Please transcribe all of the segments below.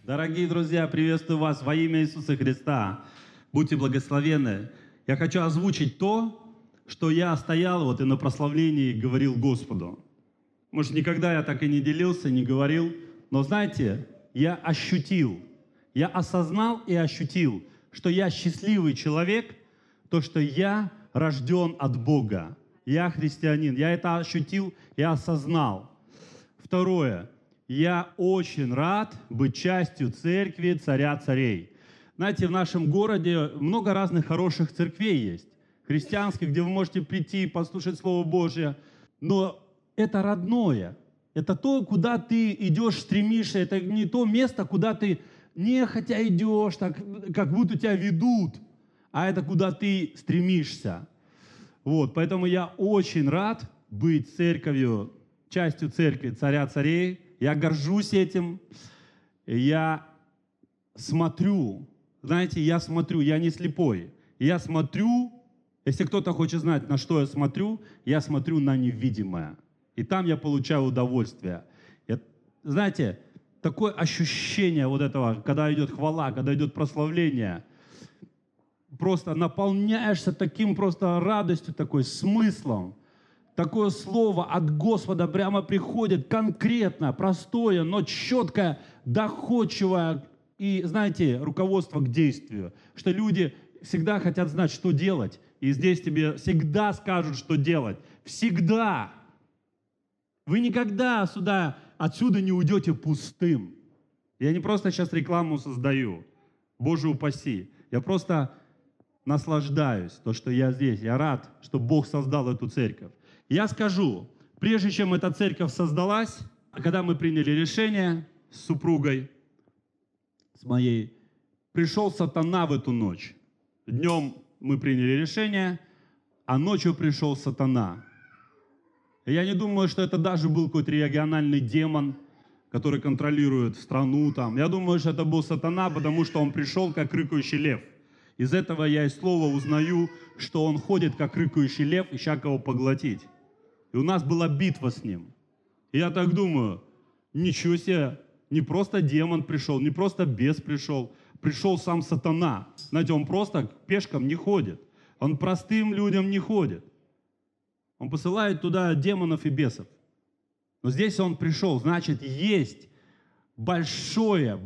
Дорогие друзья, приветствую вас во имя Иисуса Христа. Будьте благословенны. Я хочу озвучить то, что я стоял вот и на прославлении говорил Господу. Может, никогда я так и не делился, не говорил, но знаете, я ощутил, я осознал и ощутил, что я счастливый человек, то, что я рожден от Бога. Я христианин. Я это ощутил и осознал. Второе. Я очень рад быть частью церкви Царя Царей. Знаете, в нашем городе много разных хороших церквей есть, христианских, где вы можете прийти и послушать Слово Божье. Но это родное. Это то, куда ты идешь, стремишься. Это не то место, куда ты нехотя идешь, так, как будто тебя ведут, а это куда ты стремишься. Вот, поэтому я очень рад быть церковью, частью церкви Царя Царей. Я горжусь этим. Я смотрю, знаете, я не слепой. Я смотрю, если кто-то хочет знать, на что я смотрю на невидимое. И там я получаю удовольствие. Знаете, такое ощущение вот этого, когда идет хвала, когда идет прославление, просто наполняешься таким просто радостью, такой смыслом. Такое слово от Господа прямо приходит конкретно, простое, но четкое, доходчивое и, знаете, руководство к действию. Что люди всегда хотят знать, что делать. И здесь тебе всегда скажут, что делать. Всегда. Вы никогда отсюда не уйдете пустым. Я не просто сейчас рекламу создаю. Боже упаси. Я просто наслаждаюсь, то, что я здесь. Я рад, что Бог создал эту церковь. Я скажу, прежде чем эта церковь создалась, когда мы приняли решение с супругой, с моей, пришел сатана в эту ночь. Днем мы приняли решение, а ночью пришел сатана. И я не думаю, что это даже был какой-то региональный демон, который контролирует страну там. Я думаю, что это был сатана, потому что он пришел как рыкающий лев. Из этого я из слова узнаю, что он ходит как рыкающий лев, ища кого поглотить. И у нас была битва с ним. И я так думаю, ничего себе, не просто демон пришел, не просто бес пришел, пришел сам сатана. Знаете, он просто пешком не ходит, он простым людям не ходит. Он посылает туда демонов и бесов. Но здесь он пришел, значит, есть большое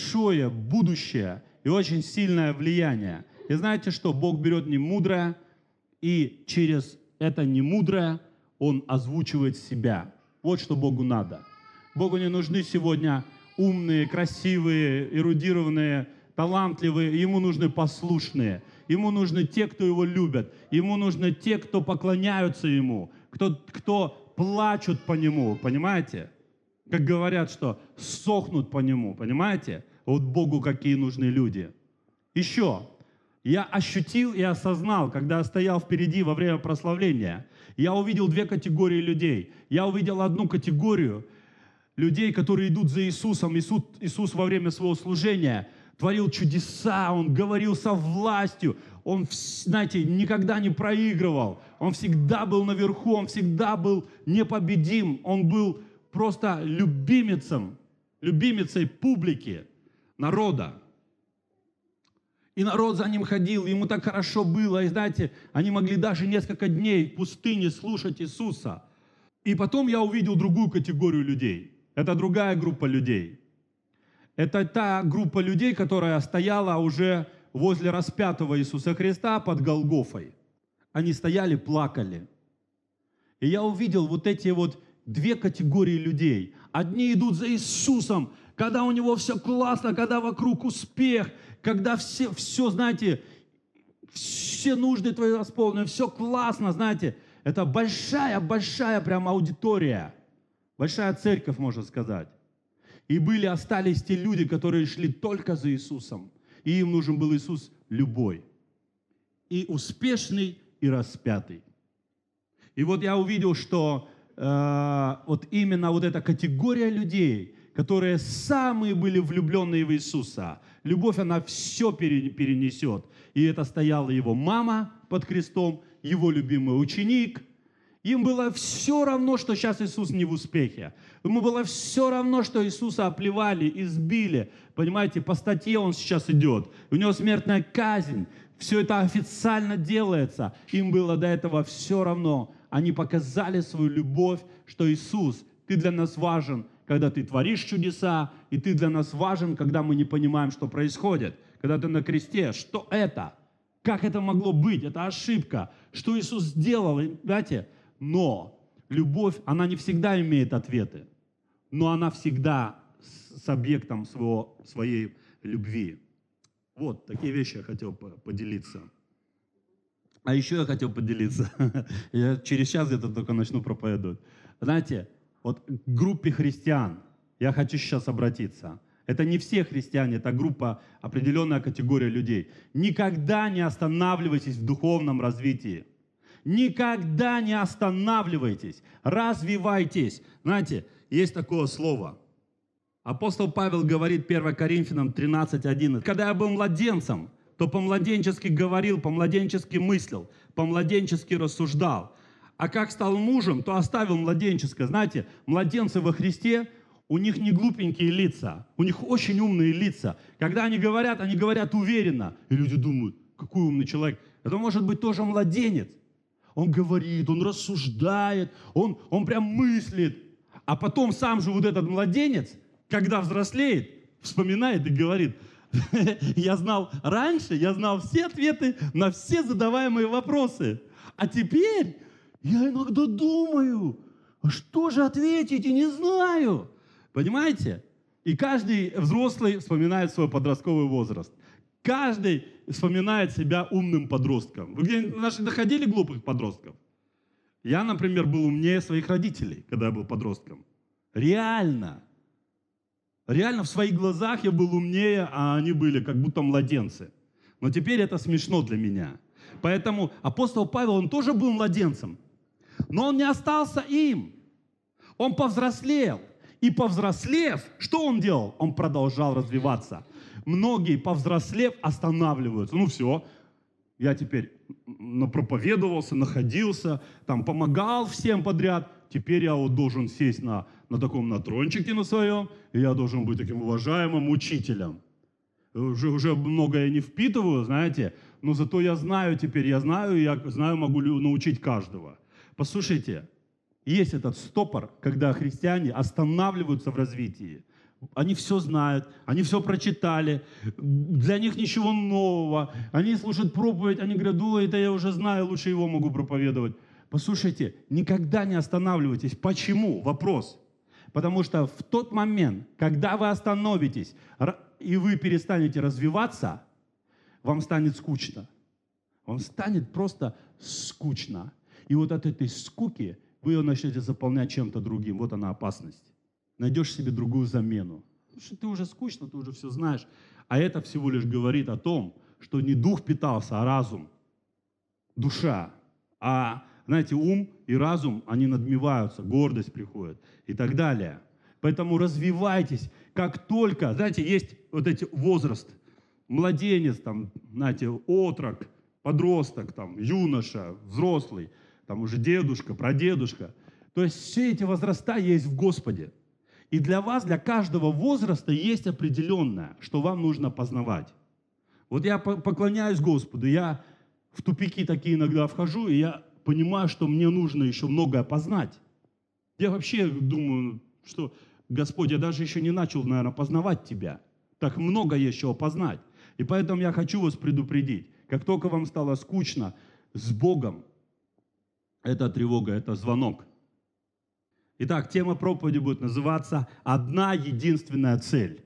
будущее и очень сильное влияние. И знаете что? Бог берет немудрое, и через это немудрое Он озвучивает себя. Вот что Богу надо. Богу не нужны сегодня умные, красивые, эрудированные, талантливые. Ему нужны послушные. Ему нужны те, кто Его любят. Ему нужны те, кто поклоняются Ему. Кто плачут по Нему. Понимаете? Как говорят, что сохнут по Нему. Понимаете? Вот Богу какие нужны люди. Еще. Я ощутил и осознал, когда стоял впереди во время прославления, я увидел две категории людей. Я увидел одну категорию людей, которые идут за Иисусом. Иисус во время своего служения творил чудеса, Он говорил со властью, Он, знаете, никогда не проигрывал, Он всегда был наверху, Он всегда был непобедим, Он был просто любимицей публики, народа. И народ за ним ходил, ему так хорошо было. И знаете, они могли даже несколько дней в пустыне слушать Иисуса. И потом я увидел другую категорию людей. Это другая группа людей. Это та группа людей, которая стояла уже возле распятого Иисуса Христа под Голгофой. Они стояли, плакали. И я увидел вот эти вот две категории людей. Одни идут за Иисусом, когда у него все классно, когда вокруг успех, когда все, знаете, все нужды твои восполнены, все классно, знаете. Это большая прям аудитория. Большая церковь, можно сказать. И остались те люди, которые шли только за Иисусом. И им нужен был Иисус любой. И успешный, и распятый. И вот я увидел, что вот именно вот эта категория людей, которые самые были влюбленные в Иисуса, любовь, она все перенесет. И это стояла его мама под крестом, его любимый ученик, Им было все равно, что сейчас Иисус не в успехе. Ему было все равно, что Иисуса оплевали, избили. Понимаете, по статье он сейчас идет. У него смертная казнь. Все это официально делается. Им было до этого все равно. Они показали свою любовь, что Иисус, ты для нас важен, когда ты творишь чудеса, и ты для нас важен, когда мы не понимаем, что происходит. Когда ты на кресте, что это? Как это могло быть? Это ошибка. Что Иисус сделал? Знаете, но любовь, она не всегда имеет ответы, но она всегда с объектом своей любви. Вот, такие вещи я хотел поделиться. А еще я хотел поделиться. Я через час где-то только начну проповедовать. Знаете, вот к группе христиан я хочу сейчас обратиться. Это не все христиане, это группа, определенная категория людей. Никогда не останавливайтесь в духовном развитии. Никогда не останавливайтесь, развивайтесь. Знаете, есть такое слово. Апостол Павел говорит 1 Коринфянам 13:11. Когда я был младенцем, то по-младенчески говорил, по-младенчески мыслил, по-младенчески рассуждал. А как стал мужем, то оставил младенческое. Знаете, младенцы во Христе, у них не глупенькие лица, у них очень умные лица. Когда они говорят уверенно. И люди думают, какой умный человек. Это может быть тоже младенец. Он говорит, он рассуждает, он прям мыслит. А потом сам же вот этот младенец, когда взрослеет, вспоминает и говорит, я знал раньше, я знал все ответы на все задаваемые вопросы. А теперь я иногда думаю, а что же ответить и не знаю. Понимаете? И каждый взрослый вспоминает свой подростковый возраст. Каждый вспоминает себя умным подростком. Вы где-нибудь находили глупых подростков? Я, например, был умнее своих родителей, когда я был подростком. Реально. Реально в своих глазах я был умнее, а они были как будто младенцы. Но теперь это смешно для меня. Поэтому апостол Павел, он тоже был младенцем. Но он не остался им. Он повзрослел. И повзрослев, что он делал? Он продолжал развиваться. Многие, повзрослев, останавливаются. Ну все, я теперь напроповедовался, находился, там помогал всем подряд. Теперь я вот должен сесть на трончике на своем, и я должен быть таким уважаемым учителем. Уже многое не впитываю, знаете, но зато я знаю теперь, я знаю, могу научить каждого. Послушайте, есть этот стопор, когда христиане останавливаются в развитии. Они все знают, они все прочитали, для них ничего нового. Они слушают проповедь, они говорят, это я уже знаю, лучше его могу проповедовать. Послушайте, никогда не останавливайтесь. Почему? Вопрос. Потому что в тот момент, когда вы остановитесь и вы перестанете развиваться, вам станет скучно. Вам станет просто скучно. И вот от этой скуки вы ее начнете заполнять чем-то другим. Вот она опасность. Найдешь себе другую замену. Потому что ты уже скучно, ты уже все знаешь. А это всего лишь говорит о том, что не дух питался, а разум, душа. А, знаете, ум и разум, они надмеваются, гордость приходит и так далее. Поэтому развивайтесь. Как только, знаете, есть вот эти возраст, младенец, там, знаете, отрок, подросток, там, юноша, взрослый, там уже дедушка, прадедушка. То есть все эти возраста есть в Господе. И для вас, для каждого возраста есть определенное, что вам нужно познавать. Вот я поклоняюсь Господу, я в тупики такие иногда вхожу, и я понимаю, что мне нужно еще многое познать. Я вообще думаю, что, Господь, я даже еще не начал, наверное, познавать Тебя. Так много есть чего познать. И поэтому я хочу вас предупредить. Как только вам стало скучно с Богом, это тревога, это звонок. Итак, тема проповеди будет называться «Одна единственная цель».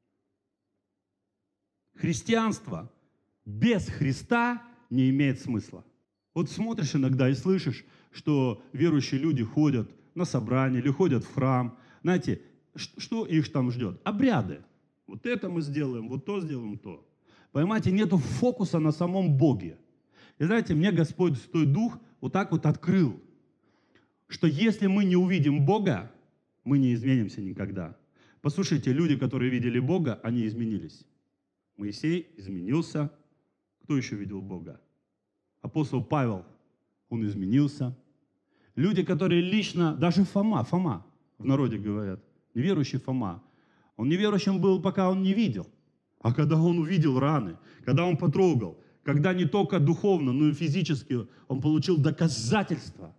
Христианство без Христа не имеет смысла. Вот смотришь иногда и слышишь, что верующие люди ходят на собрания или ходят в храм. Знаете, что их там ждет? Обряды. Вот это мы сделаем, вот то сделаем, то. Понимаете, нету фокуса на самом Боге. И знаете, мне Господь Святой Дух вот так вот открыл, что если мы не увидим Бога, мы не изменимся никогда. Послушайте, люди, которые видели Бога, они изменились. Моисей изменился. Кто еще видел Бога? Апостол Павел, он изменился. Люди, которые лично, даже Фома в народе говорят, неверующий Фома, он неверующим был, пока он не видел. А когда он увидел раны, когда он потрогал, когда не только духовно, но и физически он получил доказательства,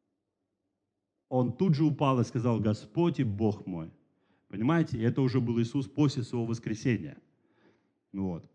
он тут же упал и сказал: Господь и Бог мой. Понимаете? И это уже был Иисус после своего воскресения. Вот.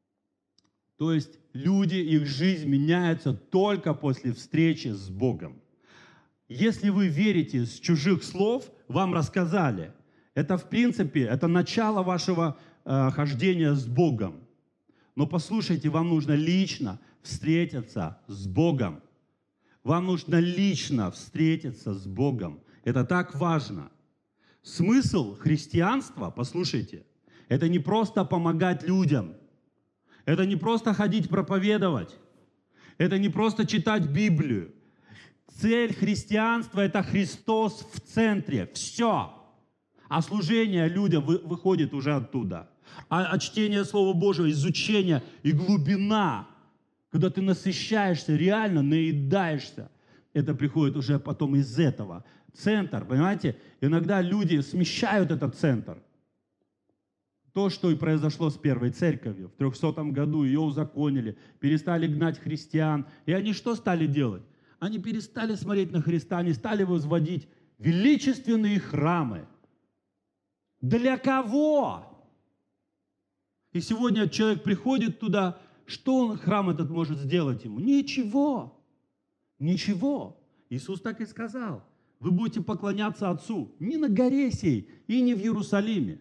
То есть люди, их жизнь меняется только после встречи с Богом. Если вы верите с чужих слов, вам рассказали. Это, в принципе, это начало вашего хождения с Богом. Но послушайте, вам нужно лично встретиться с Богом. Вам нужно лично встретиться с Богом. Это так важно. Смысл христианства, послушайте, это не просто помогать людям. Это не просто ходить проповедовать. Это не просто читать Библию. Цель христианства – это Христос в центре. Все. А служение людям выходит уже оттуда. А чтение Слова Божьего, изучение и глубина, когда ты насыщаешься, реально наедаешься, это приходит уже потом из этого. Центр, понимаете? Иногда люди смещают этот центр. То, что и произошло с первой церковью. В 300 году ее узаконили, перестали гнать христиан. И они что стали делать? Они перестали смотреть на Христа, они стали возводить величественные храмы. Для кого? И сегодня человек приходит туда, что храм этот может сделать ему? Ничего. Ничего. Иисус так и сказал. Вы будете поклоняться Отцу не на горе сей и не в Иерусалиме.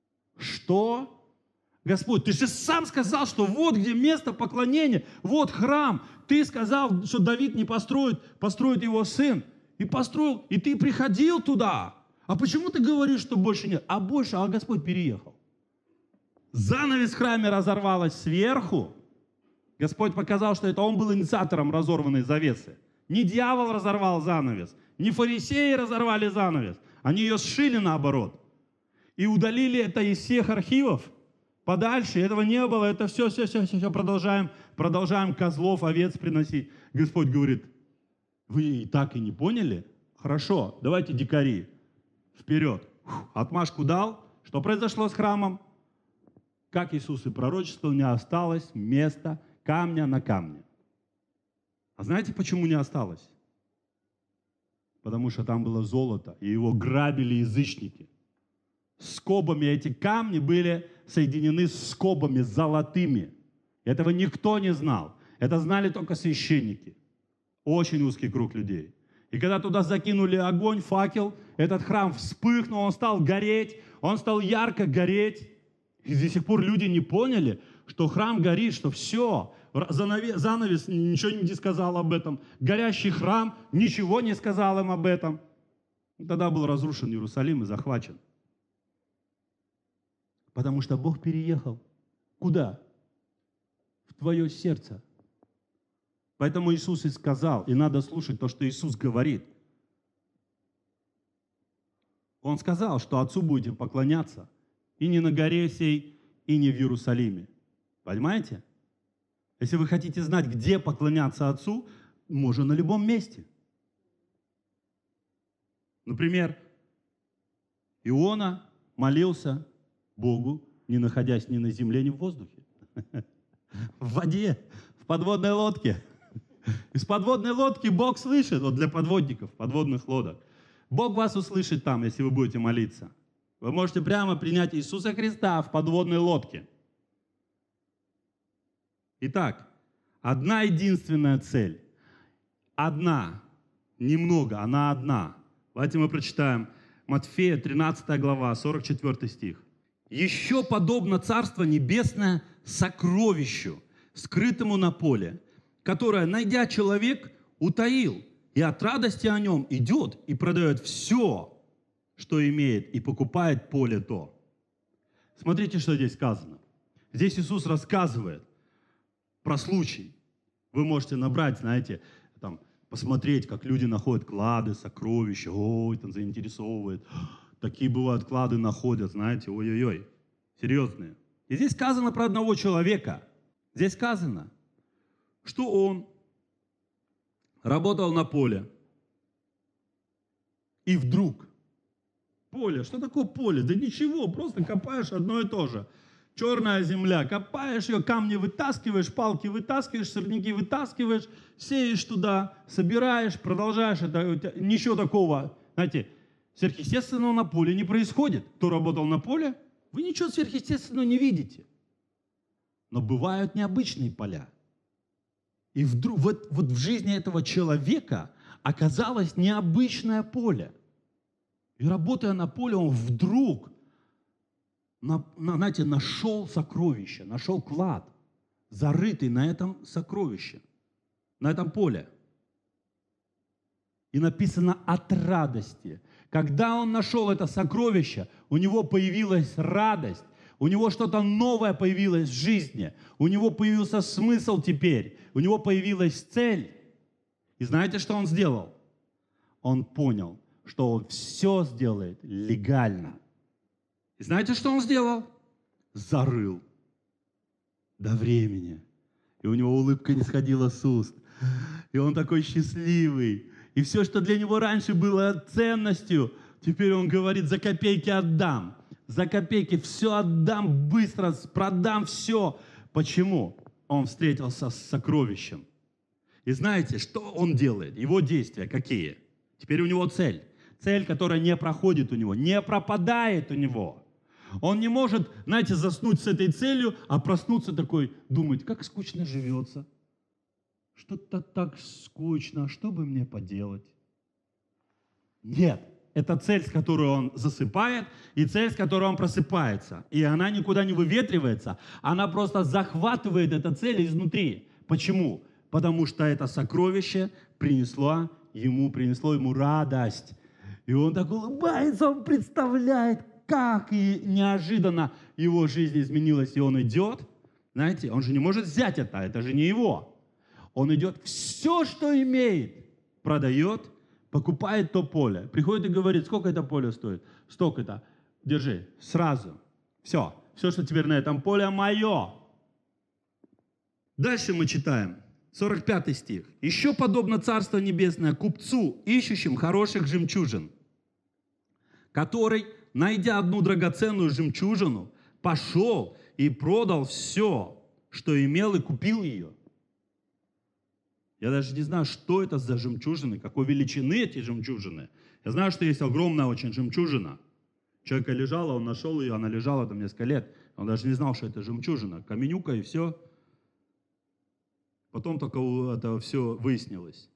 Что? Господь, ты же сам сказал, что вот где место поклонения, вот храм. Ты сказал, что Давид не построит, построит его сын. И построил, и ты приходил туда. А почему ты говоришь, что больше нет? А Господь переехал. Занавес в храме разорвалась сверху. Господь показал, что это Он был инициатором разорванной завесы. Не дьявол разорвал занавес, не фарисеи разорвали занавес. Они ее сшили наоборот. И удалили это из всех архивов подальше. Этого не было. Это все продолжаем козлов, овец приносить. Господь говорит: вы и так и не поняли? Хорошо, давайте дикари. Вперед. Отмашку дал. Что произошло с храмом? Как Иисус и пророчествовал, не осталось места камня на камне. А знаете, почему не осталось? Потому что там было золото, и его грабили язычники. Скобами эти камни были соединены с скобами золотыми. Этого никто не знал. Это знали только священники. Очень узкий круг людей. И когда туда закинули огонь, факел, этот храм вспыхнул, он стал гореть, он стал ярко гореть. И до сих пор люди не поняли, что храм горит, что все, занавес ничего не сказал об этом, горящий храм ничего не сказал им об этом. И тогда был разрушен Иерусалим и захвачен. Потому что Бог переехал. Куда? В твое сердце. Поэтому Иисус и сказал, и надо слушать то, что Иисус говорит. Он сказал, что Отцу будете поклоняться и не на горе сей, и не в Иерусалиме. Понимаете? Если вы хотите знать, где поклоняться Отцу, можно на любом месте. Например, Иона молился Богу, не находясь ни на земле, ни в воздухе. В воде, в подводной лодке. Из подводной лодки Бог слышит, вот для подводников, подводных лодок. Бог вас услышит там, если вы будете молиться. Вы можете прямо принять Иисуса Христа в подводной лодке. Итак, одна единственная цель. Одна, немного, она одна. Давайте мы прочитаем Матфея, 13 глава, 44 стих. «Еще подобно Царство Небесное сокровищу, скрытому на поле, которое, найдя человек, утаил, и от радости о нем идет и продает все, что имеет, и покупает поле то». Смотрите, что здесь сказано. Здесь Иисус рассказывает про случай. Вы можете набрать, знаете, там, посмотреть, как люди находят клады, сокровища. Ой, там заинтересовывает. Такие бывают клады находят, знаете, ой-ой-ой, серьезные. И здесь сказано про одного человека. Здесь сказано, что он работал на поле, И вдруг поле. Что такое поле? Да ничего, просто копаешь одно и то же. Черная земля, копаешь ее, камни вытаскиваешь, палки вытаскиваешь, сорняки вытаскиваешь, сеешь туда, собираешь, продолжаешь. Это ничего такого, знаете, сверхъестественного на поле не происходит. Кто работал на поле, вы ничего сверхъестественного не видите. Но бывают необычные поля. И вдруг вот в жизни этого человека оказалось необычное поле. И работая на поле, он вдруг, знаете, нашел сокровище, нашел клад, зарытый на этом сокровище, на этом поле. И написано от радости. Когда он нашел это сокровище, у него появилась радость, у него что-то новое появилось в жизни, у него появился смысл теперь, у него появилась цель. И знаете, что он сделал? Он понял, что он все сделает легально. И знаете, что он сделал? Зарыл до времени. И у него улыбка не сходила с уст. И он такой счастливый. И все, что для него раньше было ценностью, теперь он говорит, за копейки отдам. За копейки все отдам быстро, продам все. Почему? Он встретился с сокровищем. И знаете, что он делает? Его действия какие? Теперь у него цель. Цель, которая не проходит у него, не пропадает у него. Он не может, знаете, заснуть с этой целью, а проснуться такой, думать, как скучно живется. Что-то так скучно, что бы мне поделать? Нет, это цель, с которой он засыпает, и цель, с которой он просыпается. И она никуда не выветривается, она просто захватывает эту цель изнутри. Почему? Потому что это сокровище принесло ему радость. И он так улыбается, он представляет, как и неожиданно его жизнь изменилась, и он идет. Знаете, он же не может взять это же не его. Он идет, все, что имеет, продает, покупает то поле. Приходит и говорит, сколько это поле стоит? Столько-то. Держи, сразу. Все, что теперь на этом поле, мое. Дальше мы читаем. 45 стих. «Еще подобно Царство Небесное купцу, ищущим хороших жемчужин, который, найдя одну драгоценную жемчужину, пошел и продал все, что имел, и купил ее». Я даже не знаю, что это за жемчужины, какой величины эти жемчужины. Я знаю, что есть огромная очень жемчужина. Человека лежала, он нашел ее, она лежала там несколько лет. Он даже не знал, что это жемчужина. Каменюка и все. Потом только это все выяснилось.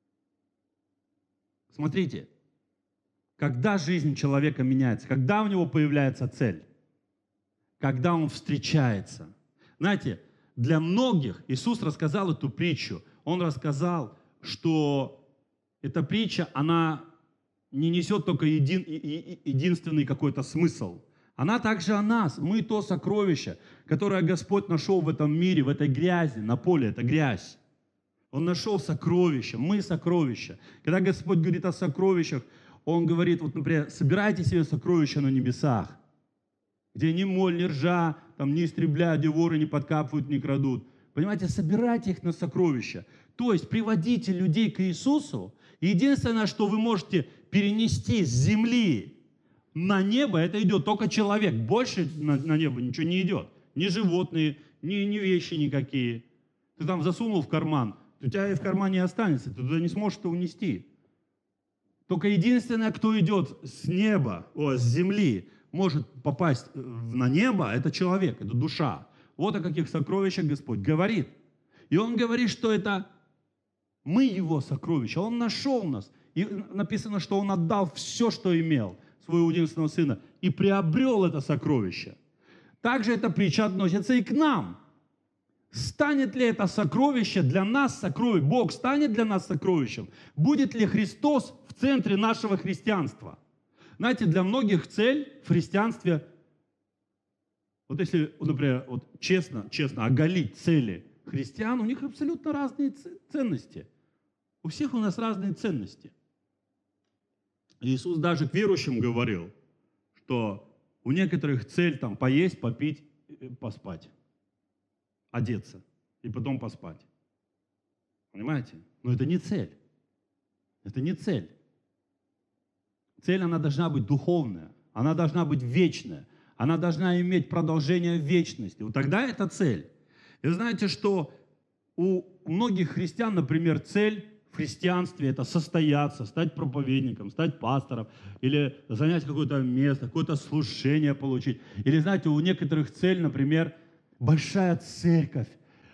Смотрите, когда жизнь человека меняется, когда у него появляется цель, когда он встречается. Знаете, для многих Иисус рассказал эту притчу. Он рассказал, что эта притча, она не несет только единственный какой-то смысл. Она также о нас. Мы то сокровище, которое Господь нашел в этом мире, в этой грязи, на поле, это грязь. Он нашел сокровища, мы сокровища. Когда Господь говорит о сокровищах, Он говорит, вот, например, собирайте себе сокровища на небесах, где ни моль, ни ржа, там не истребляют, где воры не подкапывают, не крадут. Понимаете, собирайте их на сокровища. То есть приводите людей к Иисусу. Единственное, что вы можете перенести с земли на небо, это идет только человек. Больше на небо ничего не идет. Ни животные, ни вещи никакие. Ты там засунул в карман, у тебя и в кармане останется, ты туда не сможешь это унести. Только единственное, кто идет с неба, с земли, может попасть на небо, это человек, это душа. Вот о каких сокровищах Господь говорит. И Он говорит, что это мы Его сокровища. Он нашел нас. И написано, что Он отдал все, что имел, своего единственного Сына, и приобрел это сокровище. Также эта притча относится и к нам. Станет ли это сокровище для нас сокровищем? Бог станет для нас сокровищем? Будет ли Христос в центре нашего христианства? Знаете, для многих цель в христианстве, вот если, например, вот честно оголить цели христиан, у них абсолютно разные ценности. У всех у нас разные ценности. Иисус даже к верующим говорил, что у некоторых цель там поесть, попить, поспать, одеться и потом поспать. Понимаете? Но это не цель. Это не цель. Цель, она должна быть духовная, она должна быть вечная, она должна иметь продолжение в вечности. Вот тогда это цель. И вы знаете, что у многих христиан, например, цель в христианстве – это состояться, стать проповедником, стать пастором, или занять какое-то место, какое-то служение получить. Или, знаете, у некоторых цель, например, большая церковь,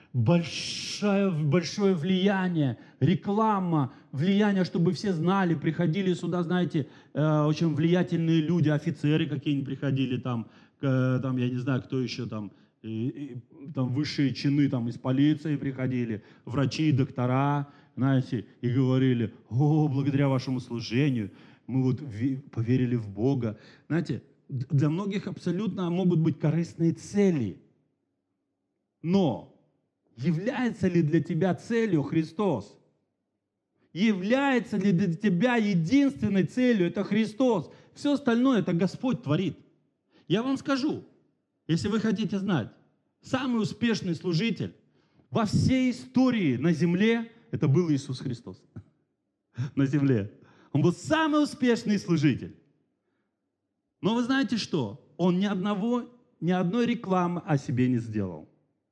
большое влияние, реклама, влияние, чтобы все знали, приходили сюда, знаете, очень влиятельные люди, офицеры какие-нибудь приходили, там, я не знаю, кто еще там, там высшие чины там, из полиции приходили, врачи, доктора, знаете, и говорили: о, благодаря вашему служению мы вот поверили в Бога. Знаете, для многих абсолютно могут быть корыстные цели, но является ли для тебя целью Христос? Является ли для тебя единственной целью это Христос? Все остальное это Господь творит. Я вам скажу, если вы хотите знать, самый успешный служитель во всей истории на земле это был Иисус Христос. На земле. Он был самый успешный служитель. Но вы знаете что? Он ни одной рекламы о себе не сделал.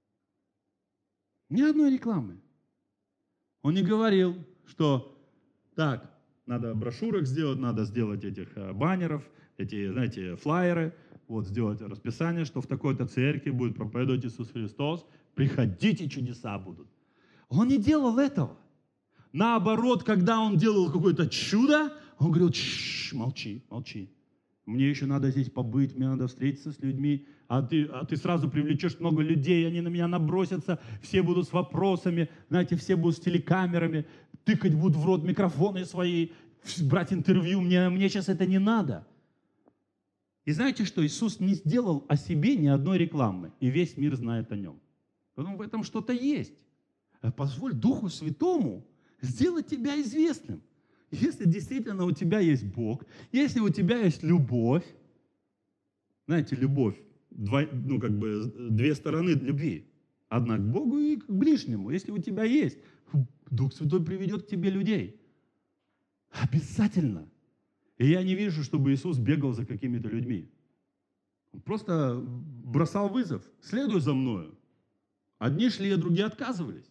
Ни одной рекламы. Он не говорил, что так, надо брошюрок сделать, надо сделать этих баннеров, эти, знаете, флаеры, вот сделать расписание, что в такой-то церкви будет проповедовать Иисус Христос, приходите, чудеса будут. Он не делал этого. Наоборот, когда он делал какое-то чудо, он говорил: молчи, молчи. Мне еще надо здесь побыть, мне надо встретиться с людьми, а ты сразу привлечешь много людей, они на меня набросятся, все будут с вопросами, знаете, все будут с телекамерами, тыкать будут в рот микрофоны свои, брать интервью, мне сейчас это не надо. И знаете что? Иисус не сделал о себе ни одной рекламы, и весь мир знает о нем. Поэтому в этом что-то есть. Позволь Духу Святому сделать тебя известным. Если действительно у тебя есть Бог, если у тебя есть любовь, знаете, любовь, две стороны любви. Одна к Богу и к ближнему. Если у тебя есть, Дух Святой приведет к тебе людей. Обязательно. И я не вижу, чтобы Иисус бегал за какими-то людьми. Он просто бросал вызов: следуй за мною. Одни шли, а другие отказывались.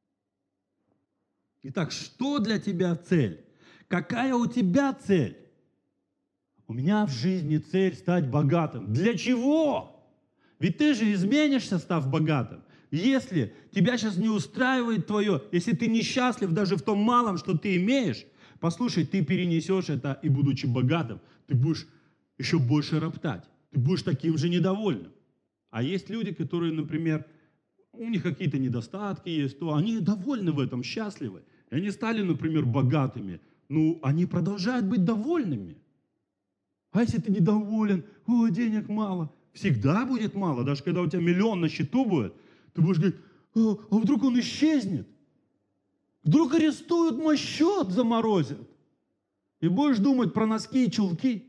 Итак, что для тебя цель? Какая у тебя цель? У меня в жизни цель стать богатым. Для чего? Ведь ты же изменишься, став богатым. Если тебя сейчас не устраивает твое, если ты несчастлив даже в том малом, что ты имеешь, послушай, ты перенесешь это, и будучи богатым, ты будешь еще больше роптать. Ты будешь таким же недовольным. А есть люди, которые, например, у них какие-то недостатки есть, то они довольны в этом, счастливы. И они стали, например, богатыми. Ну, они продолжают быть довольными. А если ты недоволен, денег мало, всегда будет мало. Даже когда у тебя 1 000 000 на счету будет, ты будешь говорить: а вдруг он исчезнет? Вдруг арестуют мой счет, заморозят? И будешь думать про носки и чулки.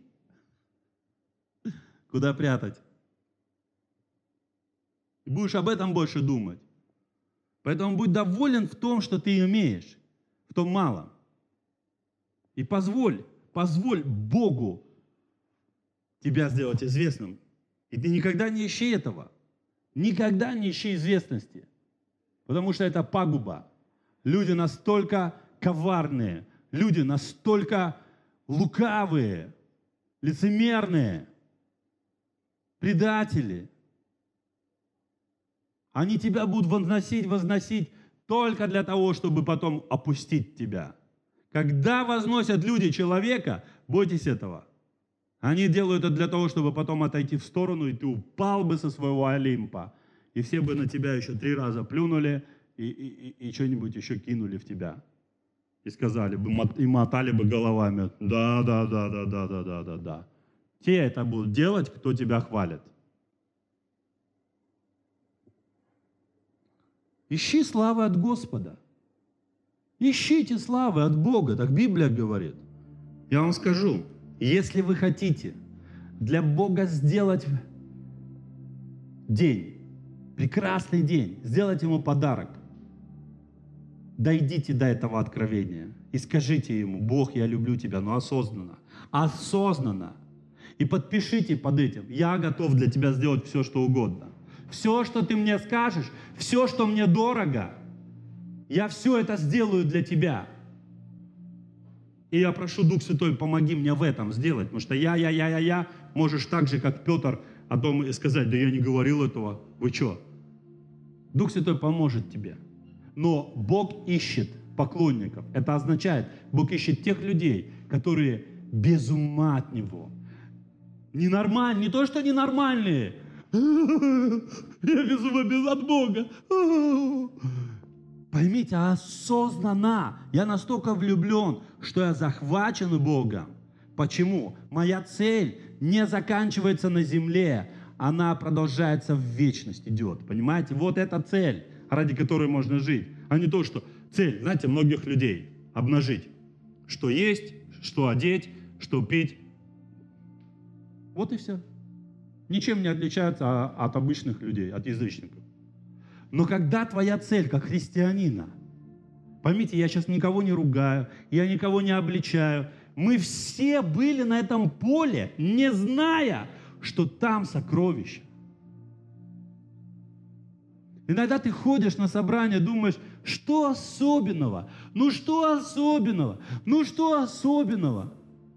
Куда прятать? И будешь об этом больше думать. Поэтому будь доволен в том, что ты имеешь, в том малом. И позволь Богу тебя сделать известным. И ты никогда не ищи этого. Никогда не ищи известности. Потому что это пагуба. Люди настолько коварные, люди настолько лукавые, лицемерные, предатели. Они тебя будут возносить только для того, чтобы потом опустить тебя. Когда возносят люди человека, бойтесь этого. Они делают это для того, чтобы потом отойти в сторону, и ты упал бы со своего Олимпа, и все бы на тебя еще 3 раза плюнули и что-нибудь еще кинули в тебя. И сказали бы, и мотали бы головами: да. Те это будут делать, кто тебя хвалит. Ищи славы от Господа. Ищите славы от Бога, так Библия говорит. Я вам скажу, если вы хотите для Бога сделать день, прекрасный день, сделать Ему подарок, дойдите до этого откровения и скажите Ему: Бог, я люблю Тебя, но осознанно. осознанно. И подпишите под этим: я готов для тебя сделать все, что угодно. Все, что ты мне скажешь, все, что мне дорого, я все это сделаю для тебя. И я прошу, Дух Святой, помоги мне в этом сделать, потому что я, можешь так же, как Петр, о том и сказать: да я не говорил этого, вы что? Дух Святой поможет тебе. Но Бог ищет поклонников. Это означает, Бог ищет тех людей, которые без ума от Него. Ненормальные, не то, что ненормальные. Я без ума от Бога. Поймите, осознанно. Я настолько влюблен, что я захвачен Богом. Почему? Моя цель не заканчивается на земле, она продолжается в вечность, идет. Понимаете? Вот эта цель, ради которой можно жить. А не то, что цель, знаете, многих людей – обнажить. Что есть, что одеть, что пить. Вот и все. Ничем не отличаются от обычных людей, от язычников. Но когда твоя цель, как христианина, поймите, я сейчас никого не ругаю, я никого не обличаю, мы все были на этом поле, не зная, что там сокровища. Иногда ты ходишь на собрание, думаешь, что особенного? Ну что особенного? Ну что особенного?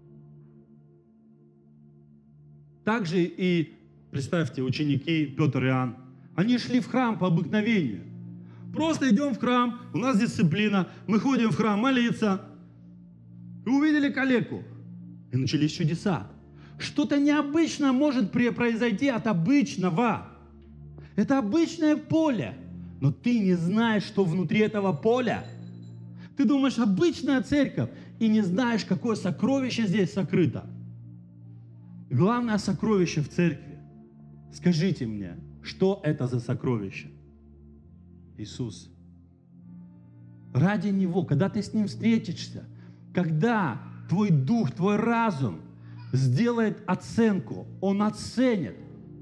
Также и, представьте, ученики Петр и Иоанн, они шли в храм по обыкновению. Просто идем в храм, у нас дисциплина, мы ходим в храм молиться. И увидели калеку. И начались чудеса. Что-то необычное может произойти от обычного. Это обычное поле. Но ты не знаешь, что внутри этого поля. Ты думаешь, обычная церковь, и не знаешь, какое сокровище здесь сокрыто. Главное сокровище в церкви. Скажите мне, что это за сокровище? Иисус. Ради Него, когда ты с Ним встретишься, когда твой дух, твой разум сделает оценку, он оценит,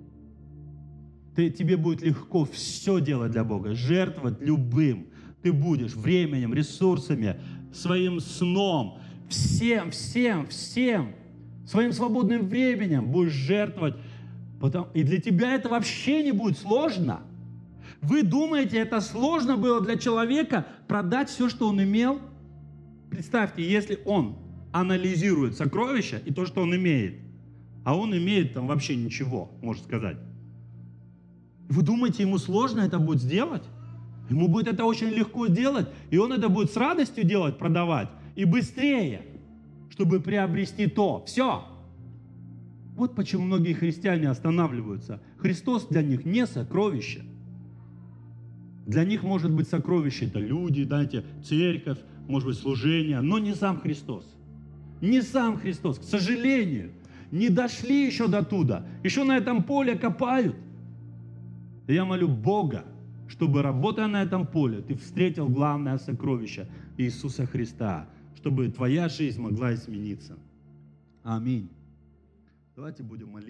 тебе будет легко все делать для Бога, жертвовать любым. Ты будешь временем, ресурсами, своим сном, всем, своим свободным временем будешь жертвовать. И для тебя это вообще не будет сложно. Вы думаете, это сложно было для человека продать все, что он имел? Представьте, если он анализирует сокровища и то, что он имеет, а он имеет там вообще ничего, можно сказать. Вы думаете, ему сложно это будет сделать? Ему будет это очень легко делать, и он это будет с радостью делать, продавать, и быстрее, чтобы приобрести то. Все. Вот почему многие христиане останавливаются. Христос для них не сокровище. Для них может быть сокровище, это люди, знаете, церковь, может быть служение, но не сам Христос. Не сам Христос, к сожалению, не дошли еще до туда. Еще на этом поле копают. И я молю Бога, чтобы, работая на этом поле, ты встретил главное сокровище Иисуса Христа, чтобы твоя жизнь могла измениться. Аминь. Давайте будем молиться.